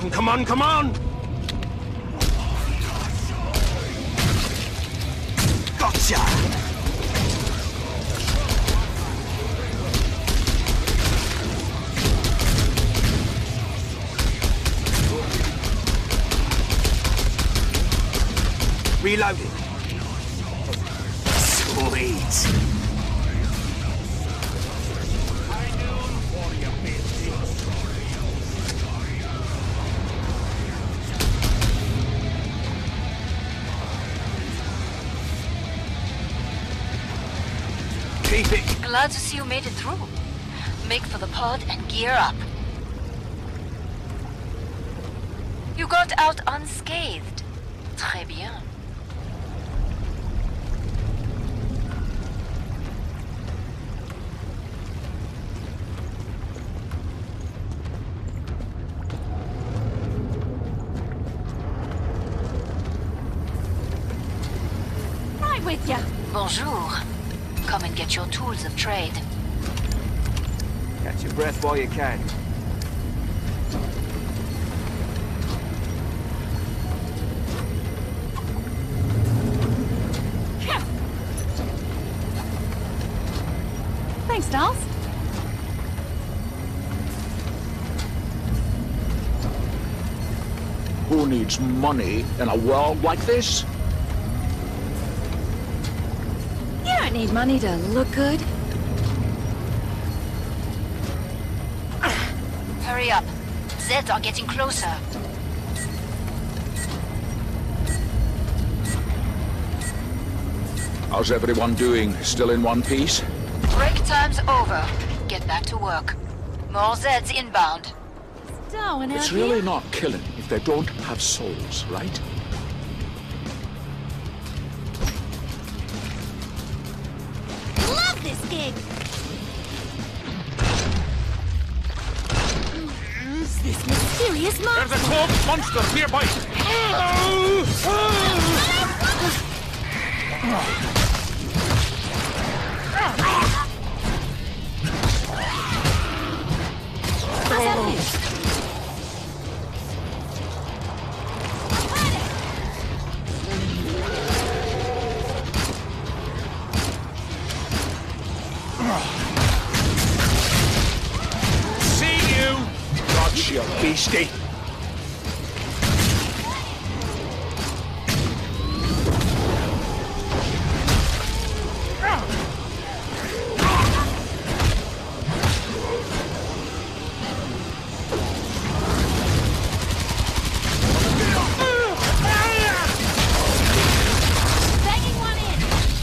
on, come on, come on! Gotcha! Reloading. Sweet. Keep it. Glad to see you made it through. Make for the pod and gear up. You got out unscathed. Très bien. Right with ya. Bonjour. Come and get your tools of trade. Catch your breath while you can. Thanks, dolls. Who needs money in a world like this? You don't need money to look good. Hurry up. Zeds are getting closer. How's everyone doing? Still in one piece? Break time's over. Get back to work. More Zeds inbound. Darwin out It's here. really not killing if they don't have souls, right? Love this gig. Who's this mysterious monster? There's a cloaked monster nearby! See you! Gotcha, beastie. Banging one in.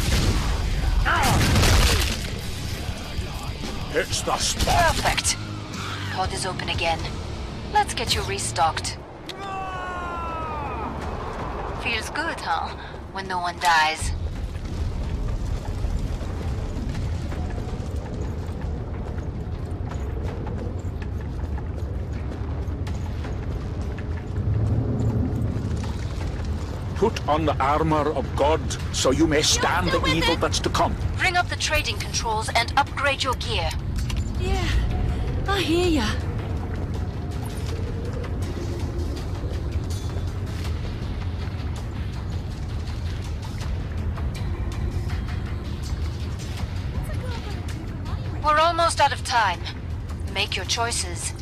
It's the spot. Perfect. Pod is open again. Let's get you restocked. Feels good, huh? When no one dies. Put on the armor of God so you may stand the evil that's to come. Bring up the trading controls and upgrade your gear. Yeah, I hear ya. We're almost out of time. Make your choices.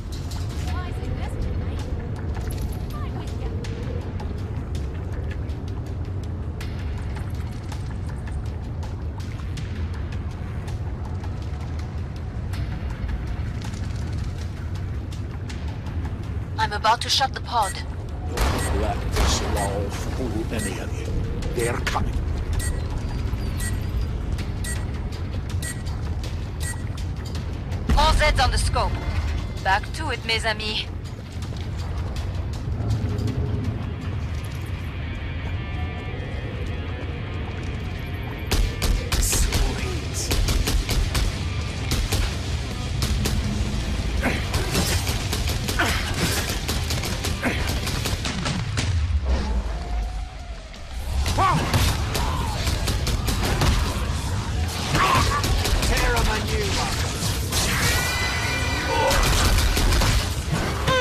I'm about to shut the pod. Don't let this law fool any of you. They're coming. All Zeds on the scope. Back to it, mes amis. Tear 'em a new one.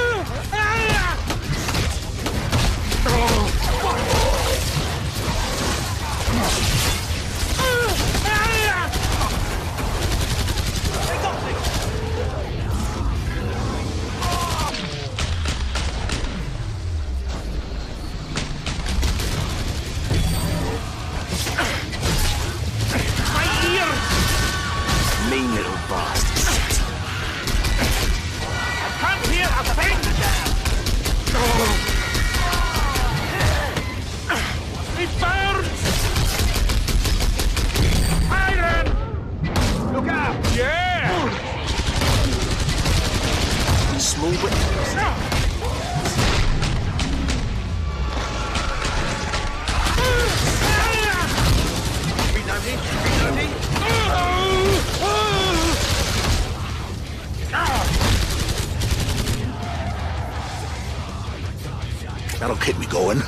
That'll keep me going.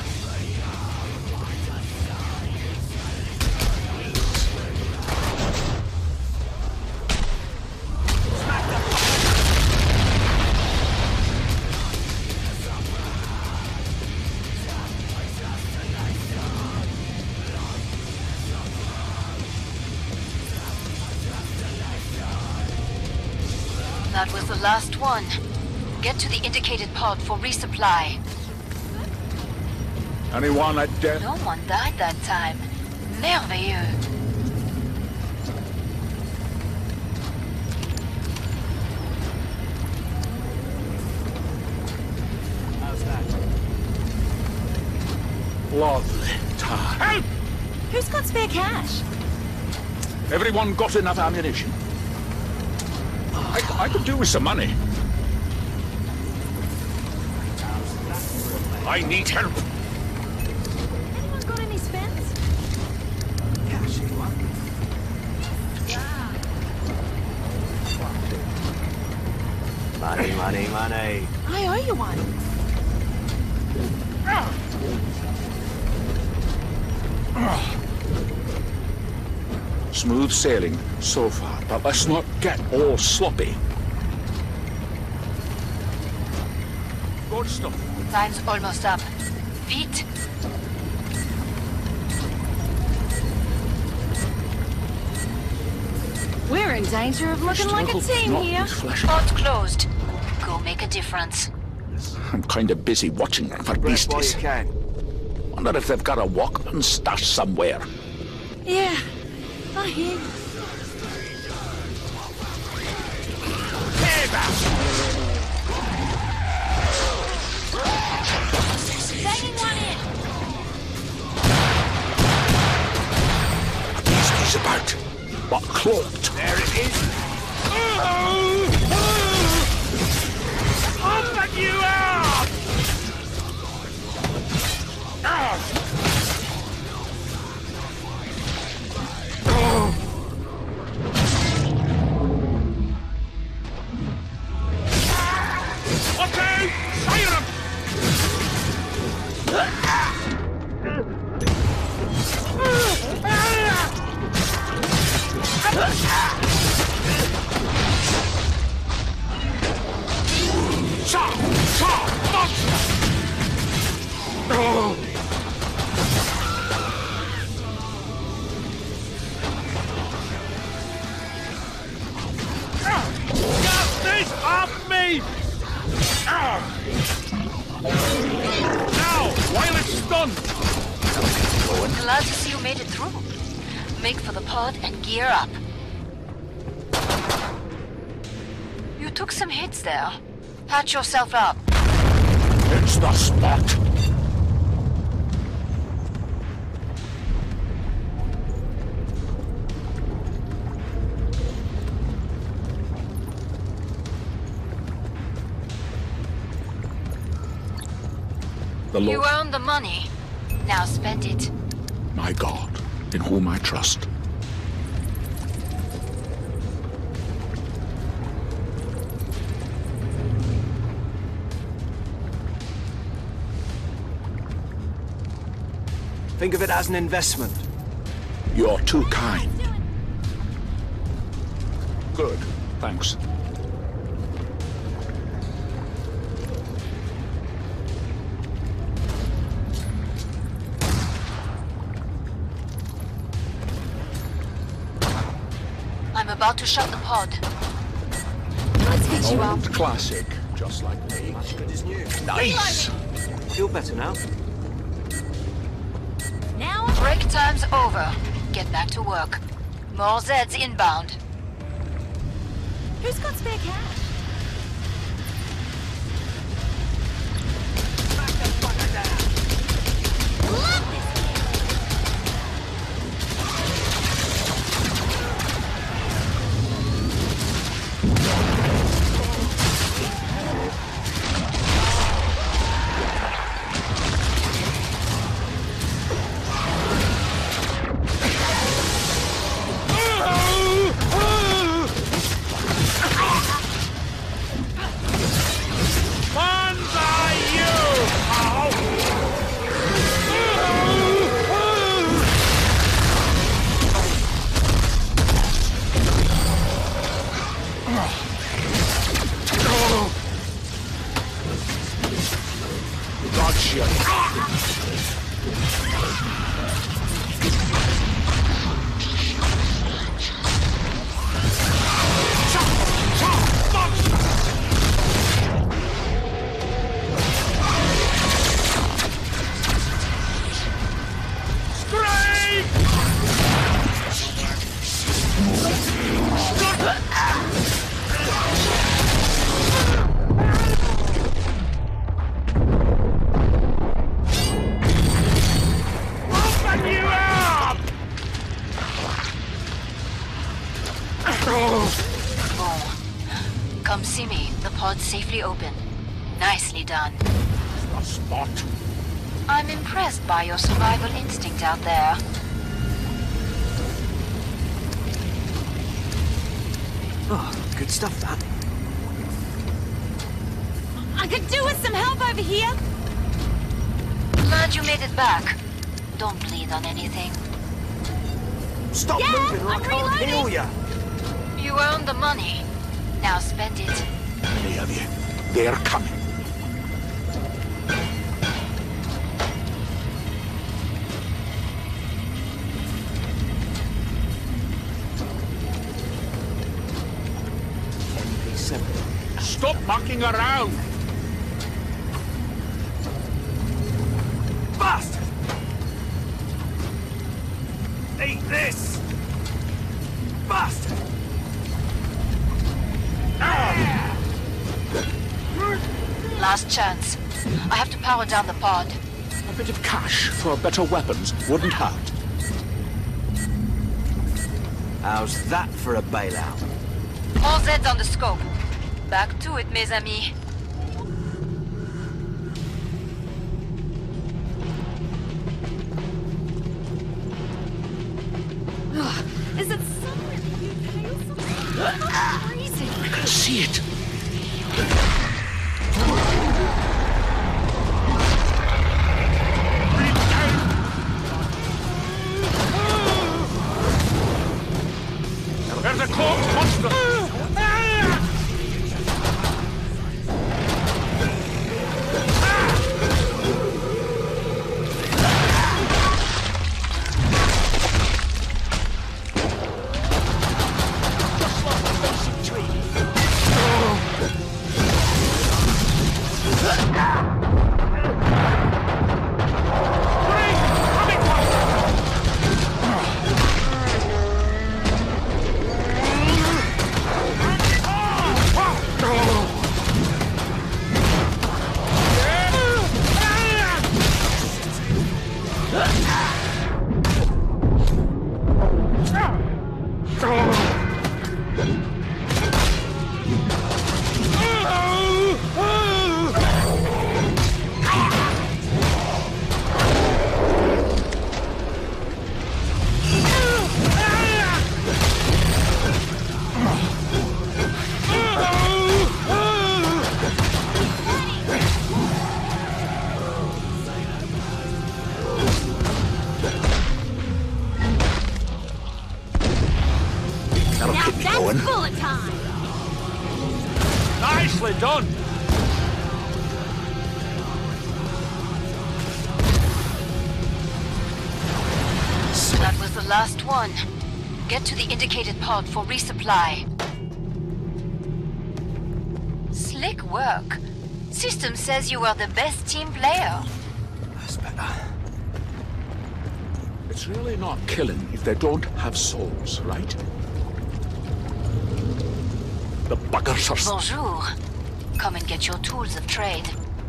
That was the last one. Get to the indicated pod for resupply. Anyone at death? No one died that time. Merveilleux. How's that? Lovely time. Help! Who's got spare cash? Everyone got enough ammunition? I could do with some money. I need help. Anyone got any spends? Cash, you want? Money, money, money. I owe you one. Smooth sailing so far, but let's not get all sloppy. Good stuff. Time's almost up. Vite. We're in danger of looking like a team Not here. with flesh. Pod's closed. Go make a difference. I'm kind of busy watching for Rest while you beasties. can. Wonder if they've got a Walkman stashed somewhere. Yeah, I hear you. Banging one in. A beastie's about, but cloaked. There it is. Open you up! Okay, fire him! Get this off me! Now, while it's stunned! Glad to see you made it through. Make for the pod and gear up. You took some hits there. Patch yourself up. It's the spot. The You Lord, earned the money. Now spend it. my God, in whom I trust. Think of it as an investment. You're too kind. Good, thanks. I'm about to shut the pod. Let's get you up. Old classic, just like me. Much good as new. Nice! Feel better now? Now Break time's over. Get back to work. More Zeds inbound. who's got spare cash? Love this. bloodshed. Come see me. The pod's safely open. Nicely done. The spot. I'm impressed by your survival instinct out there. Oh, good stuff, that. I could do with some help over here. Glad you made it back. Don't bleed on anything. Stop Yeah, moving or I I'm can't heal reloading. ya. You earned the money. Now spend it. Many of you. They're coming. Stop mucking around! Bastard! Eat this! Bastard! Last chance. I have to power down the pod. A bit of cash for better weapons wouldn't hurt. How's that for a bailout? More Zeds on the scope. Back to it, mes amis. Is it somewhere in the UK or something? I'm freezing. I can see it. There's a corpse monster! Bullet time! Nicely done! That was the last one. Get to the indicated pod for resupply. Slick work. System says you are the best team player. That's better. It's really not killing if they don't have souls, right? The buggers are... Bonjour. Come and get your tools of trade.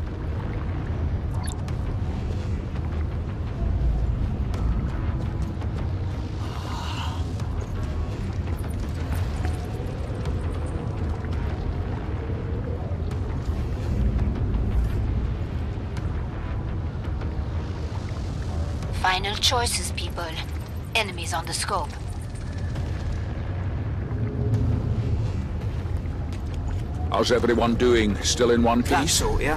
Final choices, people. Enemies on the scope. How's everyone doing? Still in one That piece? sort, yeah?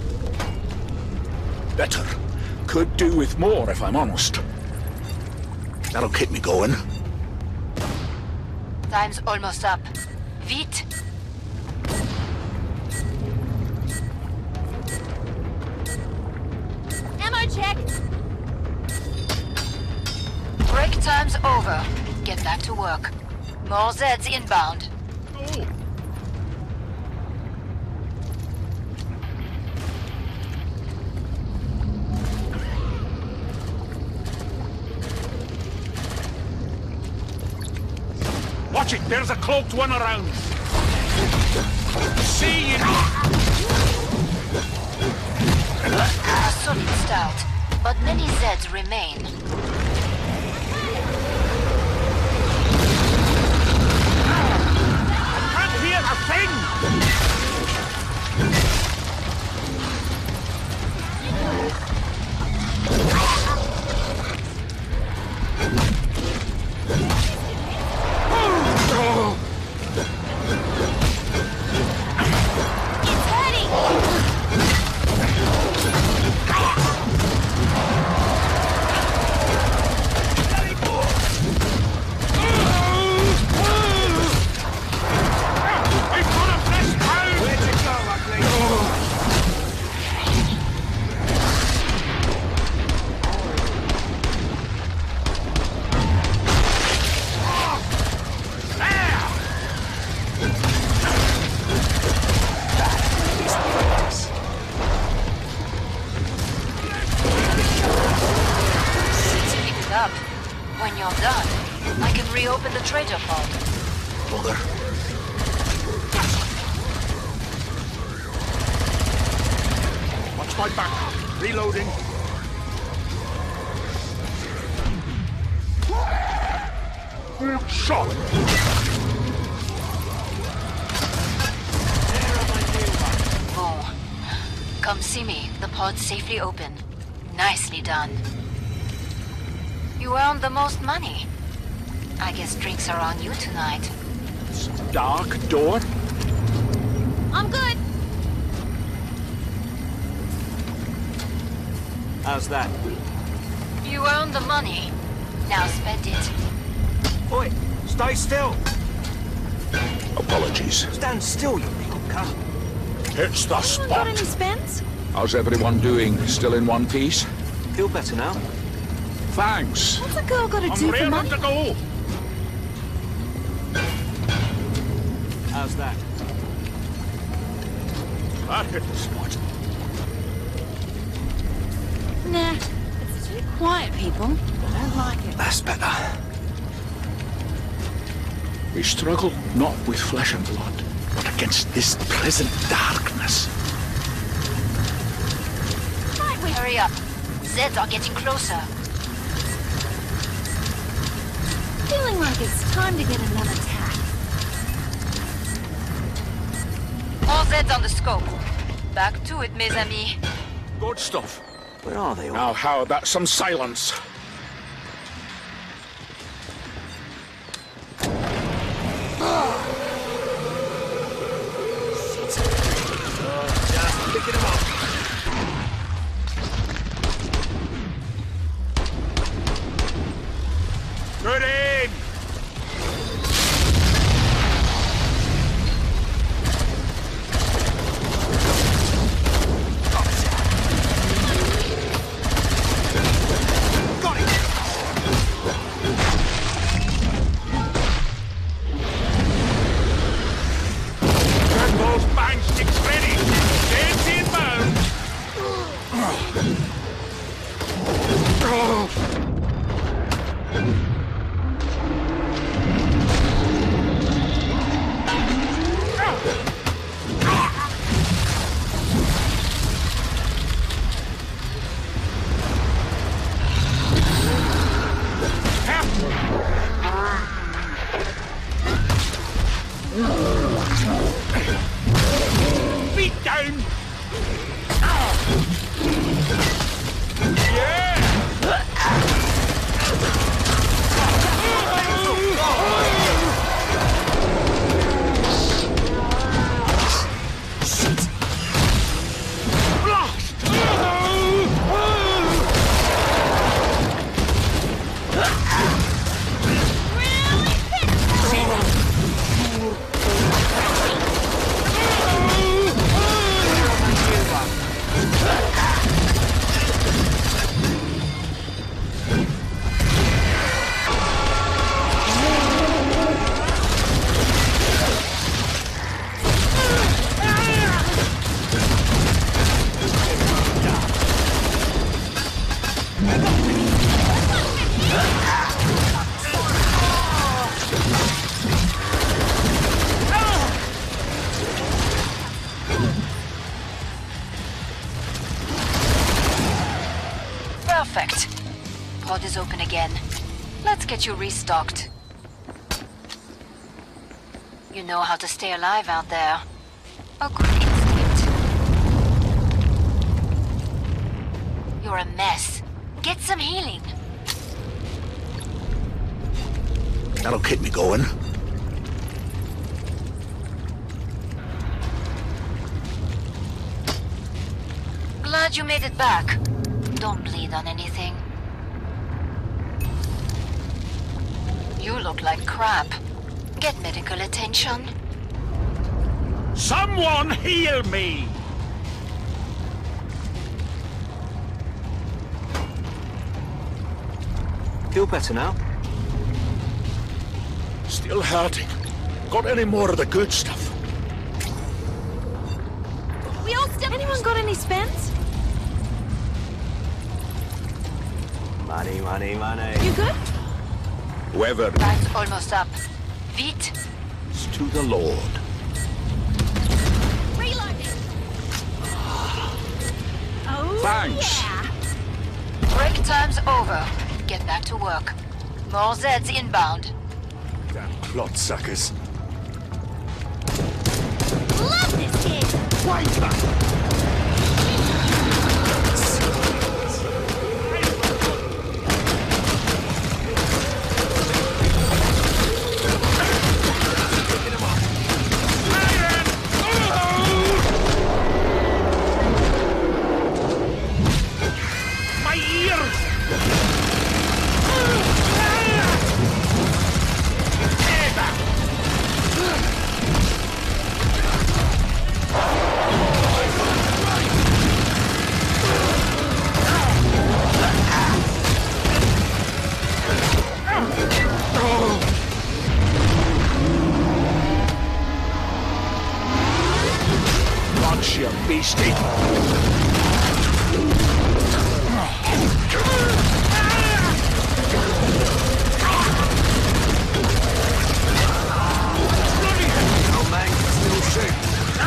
Better. Could do with more, if I'm honest. That'll keep me going. Time's almost up. Vite! check. Break time's over. Get back to work. More Zeds inbound. Oh. Watch it! There's a cloaked one around! See you! A solid start, but many Zeds remain. I can't hear a thing! It's hurting! I've got a fresh pound! Where'd you go, ugly? Pick it up. When you're done, I can reopen the trader pod. Bother. Watch my back. Reloading. Shot! Oh. Come see me. The pod's safely open. Nicely done. You earned the most money. I guess drinks are on you tonight. Dark door? I'm good. How's that? You earned the money. Now spend it. Oi, stay still. Apologies. Stand still, you little cunt. It's the Anyone got any spot. spends? How's everyone doing? Still in one piece? Feel better now? Thanks. What's a girl got to I'm do for raring money? to go. How's that? That hit the spot. Nah, it's too quiet, people. I don't like it. That's better. We struggle not with flesh and blood, but against this present darkness. Hurry up. Zeds are getting closer. Feeling like it's time to get another tap. All Zeds on the scope. Back to it, mes amis. Good stuff. Where are they all? Now, how about some silence? Just picking them up. Good in! Got it! Get those bang sticks ready! Get inbound! Perfect. Pod is open again. Let's get you restocked. You know how to stay alive out there. A good instinct. You're a mess. Get some healing. That'll keep me going. Glad you made it back. Don't bleed on anything. You look like crap. Get medical attention. Someone heal me! Feel better now? Still hurting. Got any more of the good stuff? We all still. Anyone got any spends? Money, money, money. You good? Whoever Time's almost up. Vite. is to the Lord. Reloading. Oh, Thanks. yeah. Break time's over. Get back to work. More Zeds inbound. Damn plot suckers. Love this kid. My ears! Watch you beastie! Oh man, still shoot.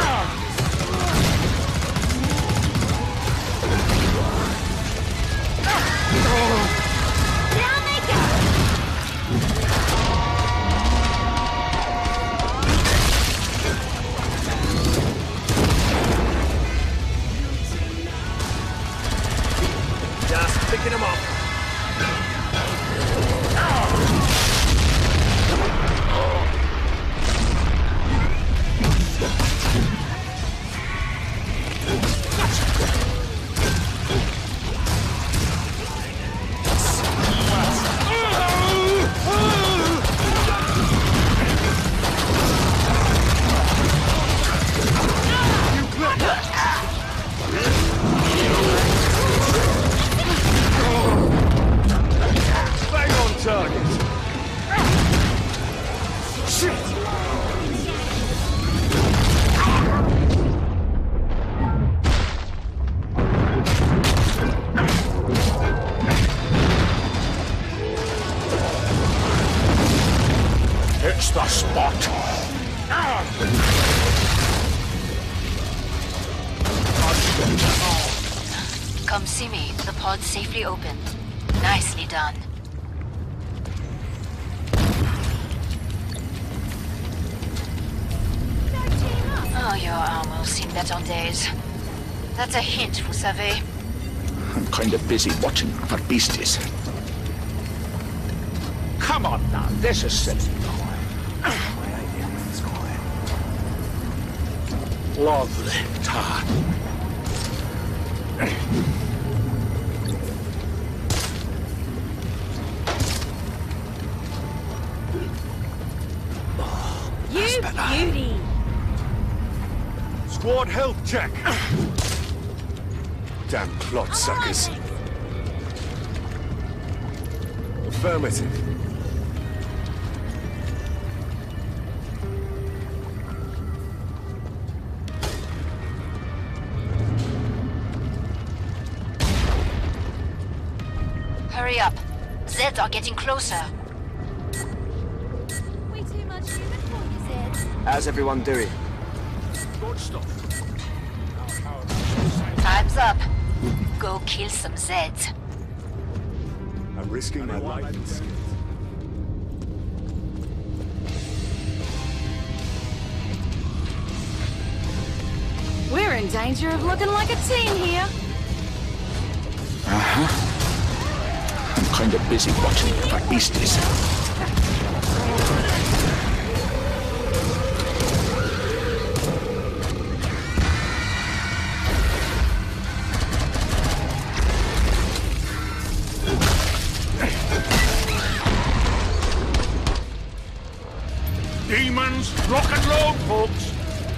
Down they go. Just picking them up. Bang on target! Shit! It's the spot! Come see me. The pod's safely open. Nicely done. Oh, your arm will see better days. That's a hint, vous savez. I'm kind of busy watching for beasties. Come on now, this is silly. Lovely tart. You beauty. Squad health check. Damn plot suckers. Affirmative. Hurry up. Zeds are getting closer. We too much human for you, Zed. How's everyone doing? Good stuff. Time's up. Go kill some Zeds. I'm risking my life and skills. We're in danger of looking like a team here. I'm kind of busy watching the fat beasties. Demons, rock and roll, folks.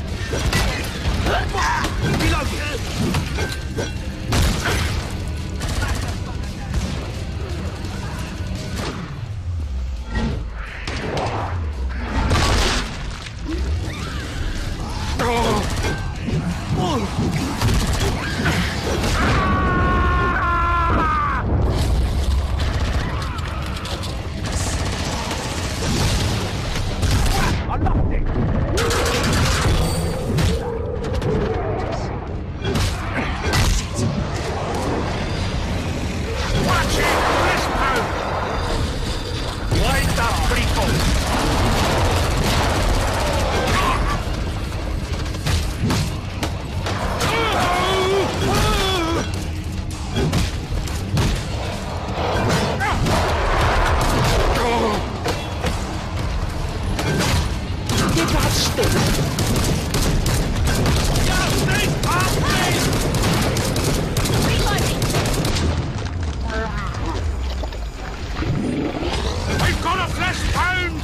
We've got a flesh pound!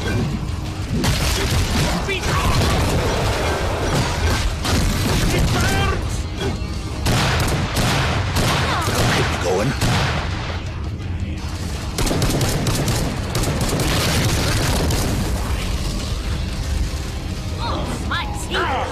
It burns! Keep me going. Oh, my teeth!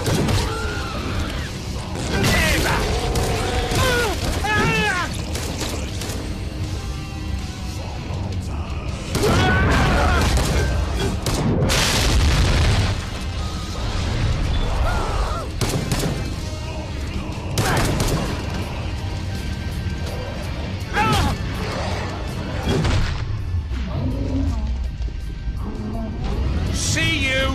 See you!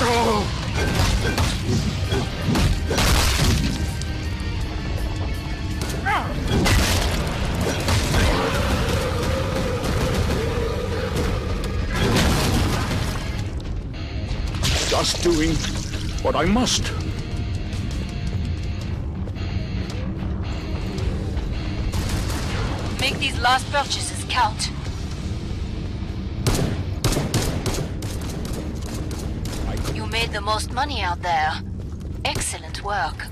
Just doing what I must. Make these last purchases count. You made the most money out there. Excellent work.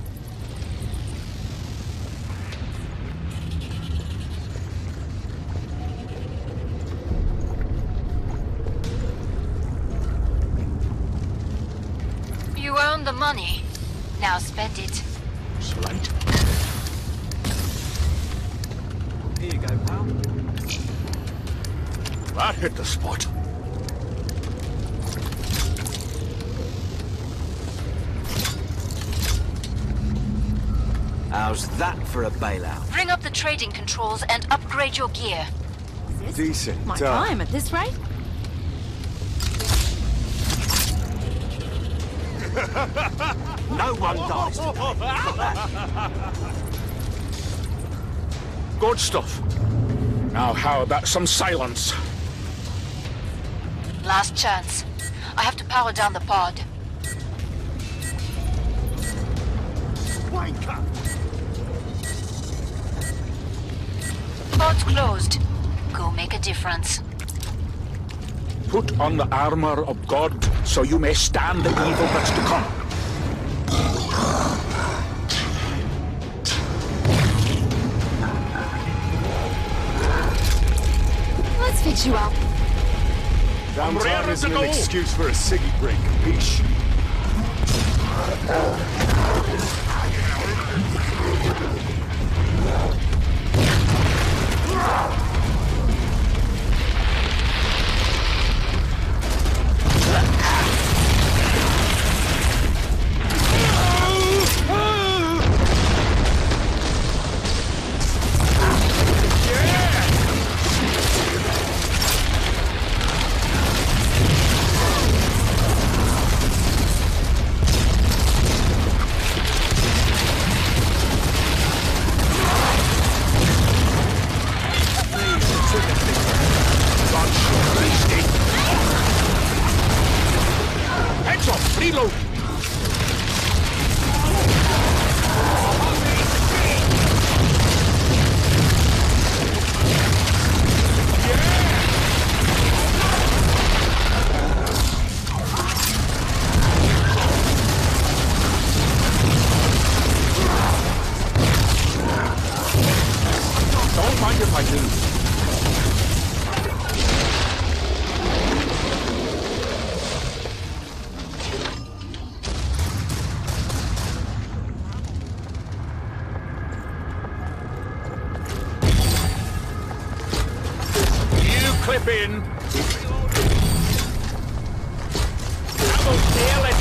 You earned the money. Now spend it. Slight. Here you go, pal. That hit the spot. How's that for a bailout? Bring up the trading controls and upgrade your gear. Is this Decent. my time at this rate? No one dies today. Good stuff. Now how about some silence? Last chance. I have to power down the pod. Wanker! Pod's closed. Go make a difference. Put on the armor of God, so you may stand the evil that's to come. Let's fix you up. Downtime ready isn't to an go. excuse for a ciggy break, bish. mind if I do? You clip in. Double here, let's